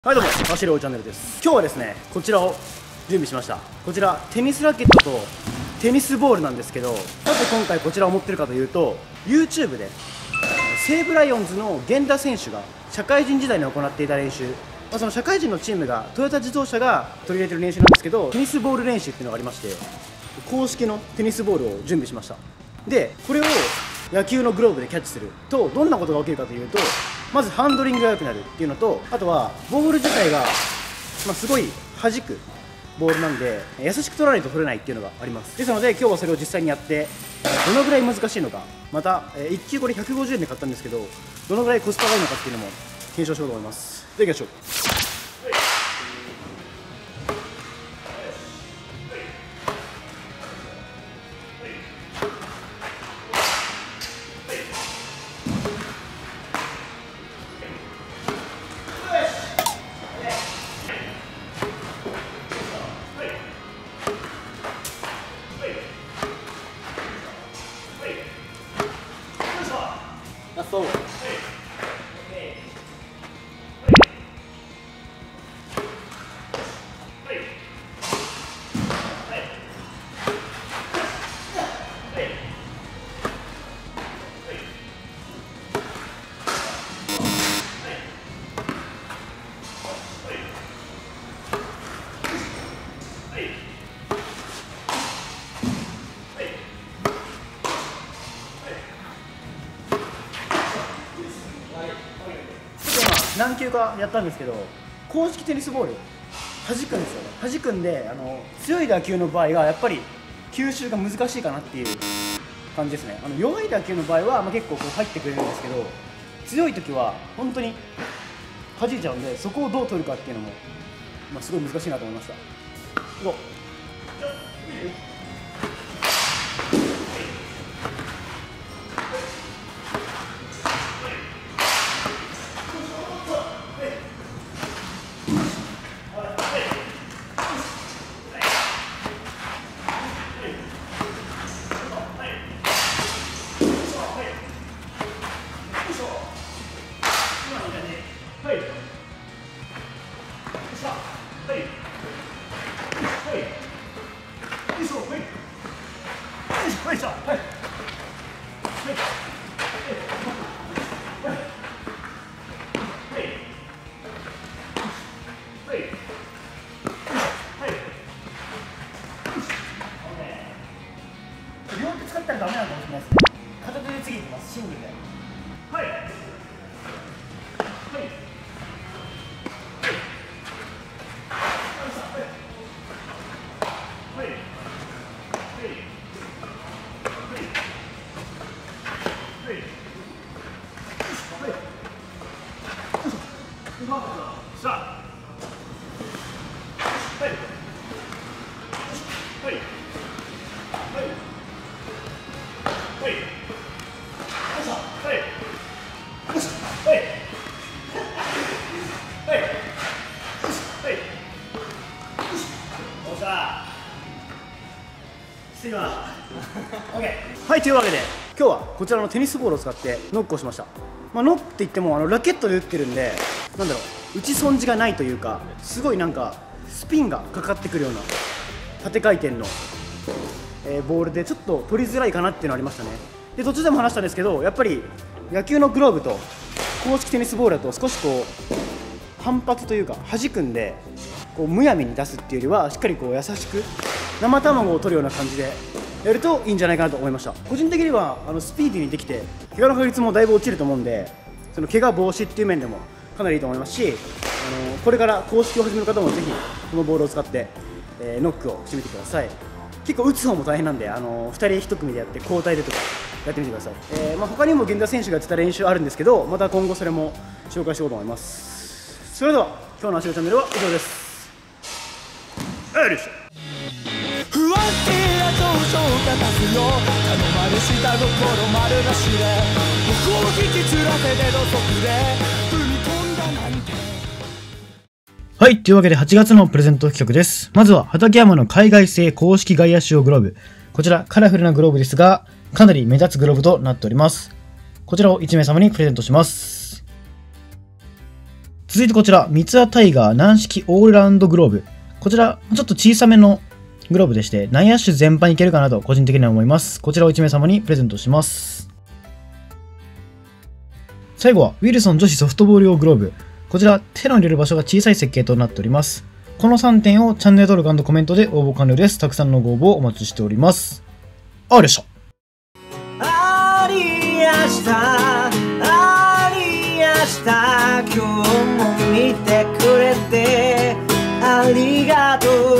はいどうも、マシローチャンネルです。今日はですね、こちらを準備しました。こちら、テニスラケットとテニスボールなんですけど、なぜ今回こちらを持ってるかというと、YouTube で西武ライオンズの源田選手が社会人時代に行っていた練習、その社会人のチームがトヨタ自動車が取り入れてる練習なんですけど、テニスボール練習っていうのがありまして、公式のテニスボールを準備しました。で、これを野球のグローブでキャッチするとどんなことが起きるかというと、まずハンドリングが良くなるっていうのと、あとはボール自体が、すごい弾くボールなんで優しく取らないと取れないっていうのがあります。ですので今日はそれを実際にやってどのぐらい難しいのか、また1球これ150円で買ったんですけど、どのぐらいコスパがいいのかっていうのも検証しようと思います。では行きましょう。そう何球かやったんですけど、公式テニスボール弾くんですよね。弾くんで強い打球の場合はやっぱり吸収が難しいかなっていう感じですね。弱い打球の場合は、結構こう入ってくれるんですけど、強い時は本当に弾いちゃうんで、そこをどう取るかっていうのも、すごい難しいなと思いました。行こう。両手使ったらダメなのかもしれないですね。片手で次いきます。シングルで。はい。はい。はい、というわけで今日はこちらのテニスボールを使ってノックをしました。ノックって言ってもラケットで打ってるんで、打ち損じがないというか、すごいスピンがかかってくるような縦回転の、ボールでちょっと取りづらいかなっていうのがありましたね。で、途中でも話したんですけど、やっぱり野球のグローブと公式テニスボールだと少し反発というか弾くんで、むやみに出すっていうよりはしっかり優しく生卵を取るような感じでやるといいんじゃないかなと思いました。個人的にはスピーディーにできて怪我の確率もだいぶ落ちると思うんで、その怪我防止っていう面でもかなりいいと思いますし、これから公式を始める方もぜひこのボールを使って、ノックをしてみてください。結構打つ方も大変なんで、2人1組でやって交代でとかやってみてください。他にも源田選手がやってた練習あるんですけど、また今後それも紹介しようと思います。それでは今日の足のチャンネルは以上です。 不安定な上昇が立つよ、頼まれした心丸なしで僕を引き連らせて土足で踏み込んだなんて。 はい。というわけで8月のプレゼント企画です。まずは畠山の海外製公式外野仕様グローブ。こちらカラフルなグローブですが、かなり目立つグローブとなっております。こちらを1名様にプレゼントします。 続いてこちら、三ツ矢タイガー軟式オールラウンドグローブ。こちら、ちょっと小さめのグローブでして、内野手全般いけるかなと個人的には思います。こちらを1名様にプレゼントします。最後は、ウィルソン女子ソフトボール用グローブ。こちら、手の入れる場所が小さい設計となっております。この3点をチャンネル登録&コメントで応募完了です。たくさんのご応募をお待ちしております。ありがとうございました。 ありやしたありやした今日も見てくれてありがとう